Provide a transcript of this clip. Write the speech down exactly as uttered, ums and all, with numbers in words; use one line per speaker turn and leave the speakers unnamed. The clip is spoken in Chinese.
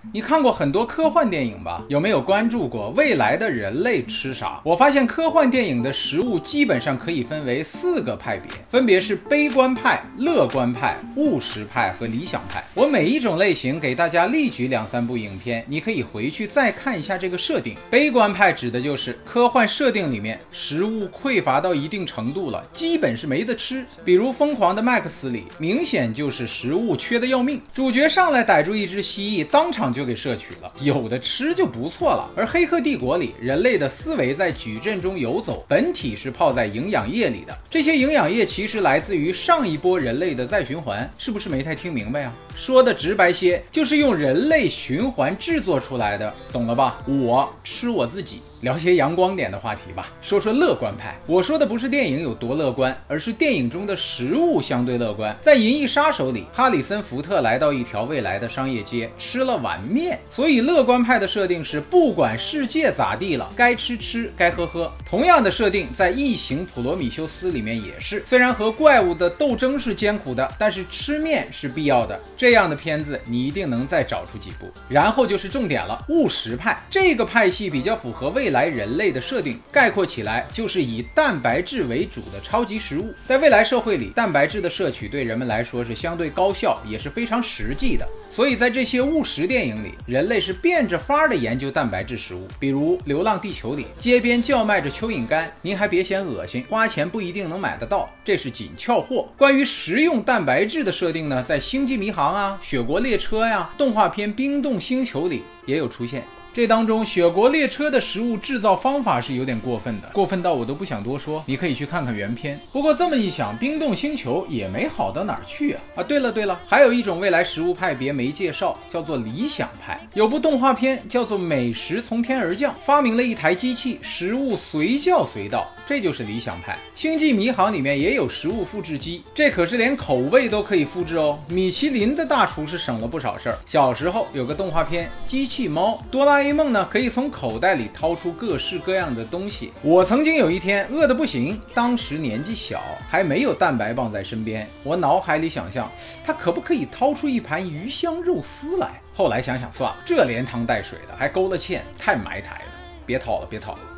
你看过很多科幻电影吧？有没有关注过未来的人类吃啥？我发现科幻电影的食物基本上可以分为四个派别，分别是悲观派、乐观派、务实派和理想派。我每一种类型给大家例举两三部影片，你可以回去再看一下这个设定。悲观派指的就是科幻设定里面食物匮乏到一定程度了，基本是没得吃。比如《疯狂的麦克斯》里，明显就是食物缺得要命，主角上来逮住一只蜥蜴，当场就给摄取了，有的吃就不错了。而《黑客帝国》里，人类的思维在矩阵中游走，本体是泡在营养液里的，这些营养液其实来自于上一波人类的再循环，是不是没太听明白啊？说的直白些，就是用人类循环制作出来的，懂了吧？我吃我自己。聊些阳光点的话题吧，说说乐观派。我说的不是电影有多乐观，而是电影中的食物相对乐观。在《银翼杀手》里，哈里森福特来到一条未来的商业街，吃了碗面，所以乐观派的设定是不管世界咋地了，该吃吃，该喝喝。同样的设定在《异形：普罗米修斯》里面也是，虽然和怪物的斗争是艰苦的，但是吃面是必要的。这样的片子你一定能再找出几部。然后就是重点了，务实派。这个派系比较符合未来来人类的设定，概括起来就是以蛋白质为主的超级食物。在未来社会里，蛋白质的摄取对人们来说是相对高效，也是非常实际的。所以在这些务实电影里，人类是变着法儿的研究蛋白质食物。比如《流浪地球》里，街边叫卖着蚯蚓干，您还别嫌恶心，花钱不一定能买得到，这是紧俏货。关于食用蛋白质的设定呢，在《星际迷航》啊、《雪国列车》呀、动画片《冰冻星球》里也有出现。这当中雪国列车的食物制造方法是有点过分的，过分到我都不想多说，你可以去看看原片。不过这么一想，冰冻星球也没好到哪儿去啊！啊，对了对了，还有一种未来食物派别没介绍，叫做理想派。有部动画片叫做《美食从天而降》，发明了一台机器，食物随叫随到，这就是理想派。星际迷航里面也有食物复制机，这可是连口味都可以复制哦。米其林的大厨是省了不少事儿。小时候有个动画片《机器猫》，哆啦 A 梦呢可以从口袋里掏出各式各样的东西。我曾经有一天饿得不行，当时年纪小，还没有蛋白棒在身边，我脑海里想象他可不可以掏出一盘鱼香肉丝来。后来想想算了，这连汤带水的还勾了芡，太埋汰了，别掏了别掏了。